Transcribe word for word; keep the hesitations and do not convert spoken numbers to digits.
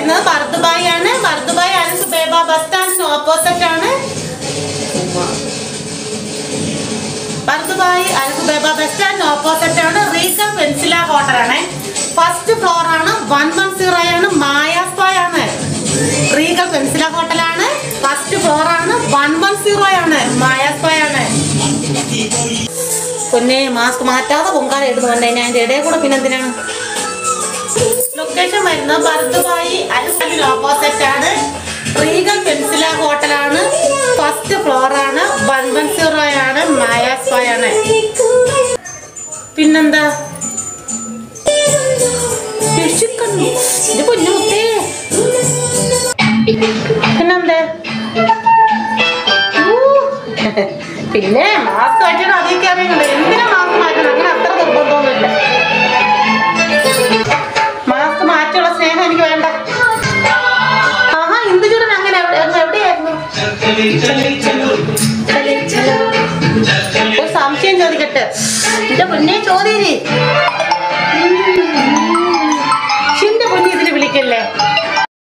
വരുന്നത് ബർദുബായി ആണ്. ബർദുബായി അൽഫ് ബേബ ബസ് സ്റ്റാൻഡിന് ഓപ്പോസിറ്റ് ആണ്. ബർദുബായി അൽഫ് ബേബ ബസ് സ്റ്റാൻഡിന് ഓപ്പോസിറ്റ് ആണ്. റീഗൽ പെൻസില ഹോട്ടലാണ്. ഫസ്റ്റ് ഫ്ലോർ ആണ്. വൺ വൺ സീറോ ആണ്. മായാസ്പായ് ആണ്. റീഗൽ പെൻസില ഹോട്ടലാണ്. ഫസ്റ്റ് ഫ്ലോർ ആണ്. വൺ വൺ സീറോ ആണ്. മായാസ്പായ് ആണ്. പിന്നെ മാസ്ക് മാറ്റാതെ പൊങ്കാല ഇടുന്നു വന്നേ ഞാൻ അതിന്റെ ഇടയിൽ കൂടെ. പിന്നെ എന്തിനാണ്? ലൊക്കേഷൻ വരുന്നത് ബർദുബായി അൽഫിന് ഓപ്പോസിറ്റ് ആണ്. റീഗൽ പെൻസില ഹോട്ടലാണ്. ഫസ്റ്റ് ഫ്ലോർ ആണ്. വൺ വൺ സീറോ ആണ്. മായാസ്പായ് ആണ്. പിന്നെന്താ ഇത് പൊന്നുമുത്തേ. പിന്നെന്തേ പിന്നെ മാസ്ക് മാറ്റണം. അതൊക്കെ അറിയുന്നുണ്ട്. എന്തിനാ മാസ്ക് മാറ്റണം? അങ്ങനെ അത്ര നിർബന്ധമൊന്നുമില്ല. മാസ്ക് മാറ്റുള്ള സ്നേഹം എനിക്ക് വേണ്ട. ആഹാ ഇന്ദുചൂടൻ അങ്ങനെ എവിടെയായിരുന്നു? ഒരു സംശയം ചോദിക്കട്ടെ? എന്റെ പൊന്നെ ചോദ്യം. ഷിന്റെ പൊന്നി ഇതിന് വിളിക്കല്ലേ?